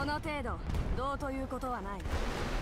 の程度どうということはない。